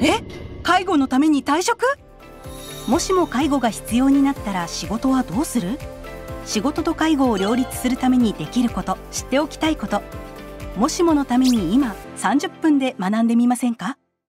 介護のために退職？もしも介護が必要になったら仕事はどうする？仕事と介護を両立するためにできること、知っておきたいこと。もしものために今30分で学んでみませんか？